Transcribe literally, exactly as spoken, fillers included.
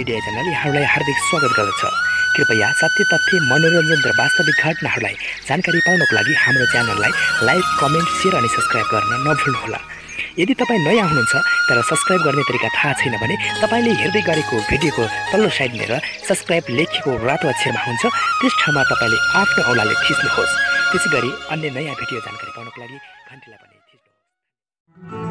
Media channel यहाँहरूलाई हार्दिक स्वागत गर्दछ। कृपया सत्य तथ्य मनोरञ्जन र वास्तविक घटनाहरूलाई जानकारी पाउनको लागि हाम्रो च्यानललाई लाइक, कमेन्ट, शेयर अनि सब्स्क्राइब गर्न नभुल्नुहोला। यदि तपाईँ नयाँ हुनुहुन्छ तर सब्स्क्राइब गर्ने तरिका थाहा छैन भने तपाईँले हेर्दै गरेको भिडियोको तल्लो साइडतिर सब्स्क्राइब लेखेको रातो अक्षरमा हुन्छ, त्यस ठाउँमा तपाईँले आफ्नो औँलाले थिच्नुहोस्। त्यसैगरी अन्य नयाँ भिडियो जानकारी पाउनको लागि घन्टीलाई पनि थिच्नुहोस्।